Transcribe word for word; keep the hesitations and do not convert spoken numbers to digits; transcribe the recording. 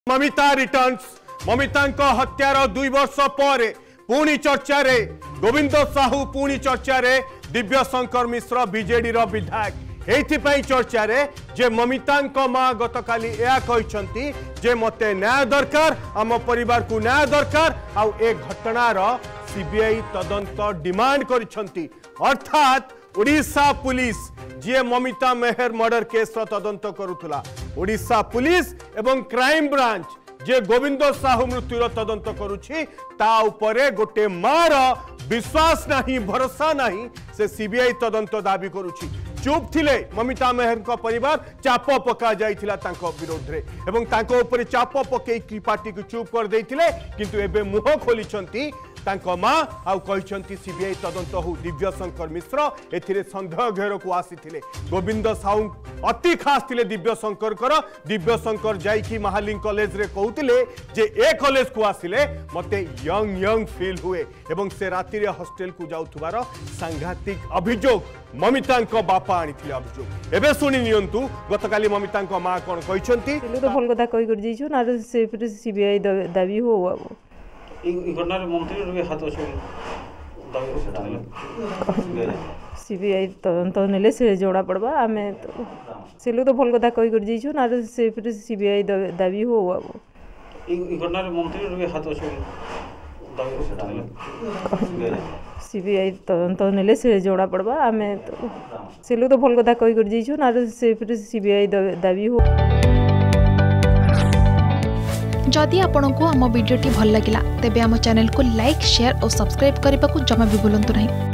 Mamita returns Mamita हत्यार दुई वर्ष पर पुणी चर्चा रे गोविंद साहू पुणी चर्चा रे दिव्य शंकर मिश्र बीजेडी रो विधायक एथिपाई चर्चा रे जे ममिता माँ गतकाली या कहते जे मते न्याय दरकार आम परिवार को न्याय दरकार आउ ए घटनार सीबीआई तदंत डिमांड करिसंती। अर्थात ओडिशा पुलिस जे ममिता मेहर मर्डर केस तदंत करुला ओडिशा पुलिस एवं क्राइम ब्रांच जे गोविंद साहू मृत्युर तदंत करुछि ता उपरे गोटे मार विश्वास नहीं भरोसा नहीं से सीबीआई तदंत दाबी करुछि। चुप थिले ममिता मेहर का परिवार चाप पका जाइथिला तांको विरोध रे एवं तांको ऊपर चाप पके की पार्टी को चुप कर देइथिले किंतु एबे मुह खोलिछंती तांको मां आउ कहिछंती सीबीआई तदंत हो। दिव्य शंकर मिश्र एथिरे संदेह घेर को आसीथिले गोविंद साहू अति खास थिले दिव्य शंकर कर दिव्य शंकर जाइकी महालिंग कॉलेज रे कहउतिले जे ए कॉलेज को आसिले मते यंग यंग फील हुए एवं से राति रे हॉस्टल को जाउथुबार सांघातिक अभियोग ममिता बापा आनी अभियोग। एबे सुनी नियंतु गतकाली ममिता मां कोन कहिसंती तो भल कथा कहि कर जइछो ना से फिर सीबीआई दाबी हो बाबू ई घटना रे मंत्री रे हाथ अछि दाबी सीबीआई तदंत नेले से जोड़ा पड़बा आमे तो से लोग तो भल कथा कहि कर जइछो ना से फिर सीबीआई दाबी हो बाबू ई घटना रे मंत्री रे हाथ अछि दाबी सीबीआई तदंत नेले से जोड़ा पड़बा आमे तो से लोग तो भल कथा कहि कर जइछो ना से फिर सीबीआई दाबी हो। जदि आपंक आम भिडी भल लगा तेब आम चैनल को लाइक शेयर और सब्सक्राइब करने को जमा भी भूलु नहीं।